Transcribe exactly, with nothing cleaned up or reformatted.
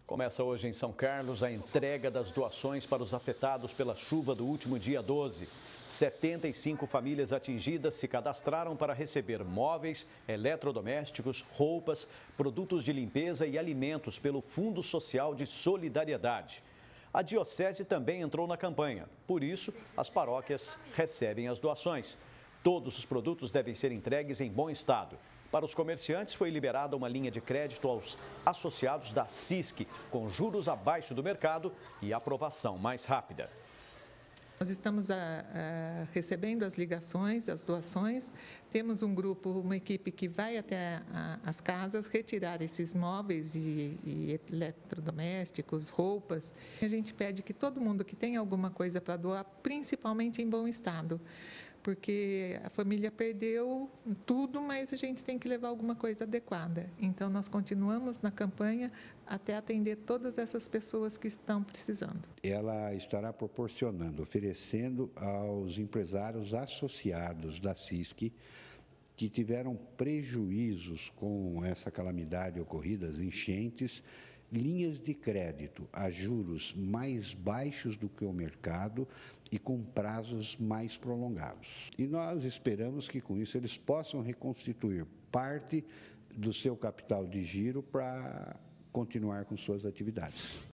Começa hoje em São Carlos a entrega das doações para os afetados pela chuva do último dia doze. setenta e cinco famílias atingidas se cadastraram para receber móveis, eletrodomésticos, roupas, produtos de limpeza e alimentos pelo Fundo Social de Solidariedade. A Diocese também entrou na campanha, por isso as paróquias recebem as doações. Todos os produtos devem ser entregues em bom estado. Para os comerciantes, foi liberada uma linha de crédito aos associados da CISC, com juros abaixo do mercado e aprovação mais rápida. Nós estamos a, a, recebendo as ligações, as doações. Temos um grupo, uma equipe que vai até a, as casas retirar esses móveis e, e eletrodomésticos, roupas. A gente pede que todo mundo que tem alguma coisa para doar, principalmente em bom estado, porque a família perdeu tudo, mas a gente tem que levar alguma coisa adequada. Então, nós continuamos na campanha até atender todas essas pessoas que estão precisando. Ela estará proporcionando, oferecendo aos empresários associados da CISC que tiveram prejuízos com essa calamidade ocorrida, as enchentes, linhas de crédito a juros mais baixos do que o mercado e com prazos mais prolongados. E nós esperamos que com isso eles possam reconstituir parte do seu capital de giro para continuar com suas atividades.